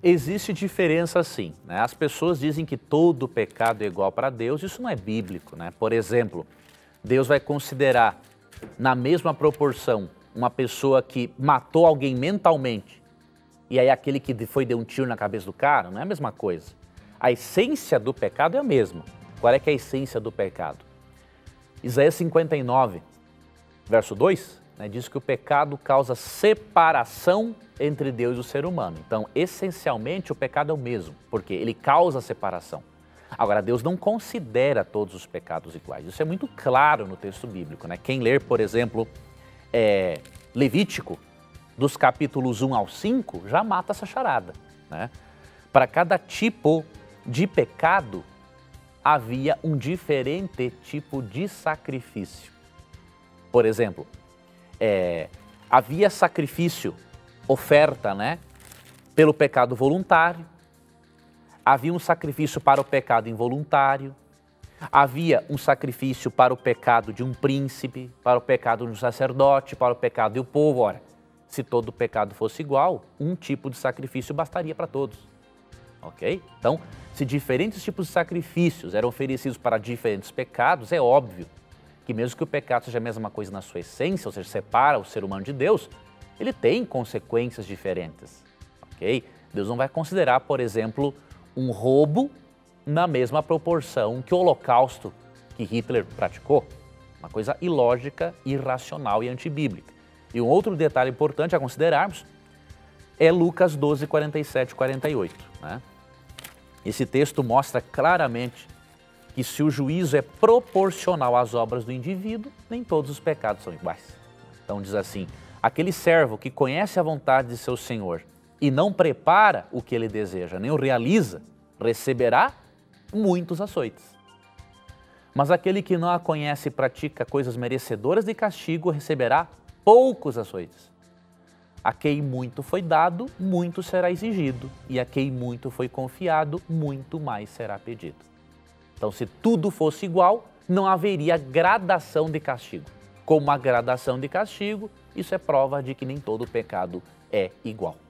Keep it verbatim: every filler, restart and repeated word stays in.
Existe diferença sim, né? As pessoas dizem que todo pecado é igual para Deus, isso não é bíblico, né? Por exemplo, Deus vai considerar na mesma proporção uma pessoa que matou alguém mentalmente e aí aquele que foi deu um tiro na cabeça do cara, não é a mesma coisa. A essência do pecado é a mesma. Qual é que é a essência do pecado? Isaías cinquenta e nove, verso dois, né, diz que o pecado causa separação entre Deus e o ser humano. Então, essencialmente, o pecado é o mesmo, porque ele causa separação. Agora, Deus não considera todos os pecados iguais. Isso é muito claro no texto bíblico, né? Quem ler, por exemplo, é, Levítico, dos capítulos um ao cinco, já mata essa charada, né? Para cada tipo de pecado, havia um diferente tipo de sacrifício. Por exemplo, é, havia sacrifício, oferta, né, pelo pecado voluntário, havia um sacrifício para o pecado involuntário, havia um sacrifício para o pecado de um príncipe, para o pecado de um sacerdote, para o pecado do povo. Ora, se todo pecado fosse igual, um tipo de sacrifício bastaria para todos. Ok? Então, se diferentes tipos de sacrifícios eram oferecidos para diferentes pecados, é óbvio que mesmo que o pecado seja a mesma coisa na sua essência, ou seja, separa o ser humano de Deus, ele tem consequências diferentes. Ok? Deus não vai considerar, por exemplo, um roubo na mesma proporção que o holocausto que Hitler praticou. Uma coisa ilógica, irracional e antibíblica. E um outro detalhe importante a considerarmos é Lucas doze, quarenta e sete e quarenta e oito. Né? Esse texto mostra claramente que se o juízo é proporcional às obras do indivíduo, nem todos os pecados são iguais. Então diz assim, aquele servo que conhece a vontade de seu senhor e não prepara o que ele deseja, nem o realiza, receberá muitos açoites. Mas aquele que não a conhece e pratica coisas merecedoras de castigo, receberá poucos açoites. A quem muito foi dado, muito será exigido, e a quem muito foi confiado, muito mais será pedido. Então, se tudo fosse igual, não haveria gradação de castigo. Como a gradação de castigo, isso é prova de que nem todo pecado é igual.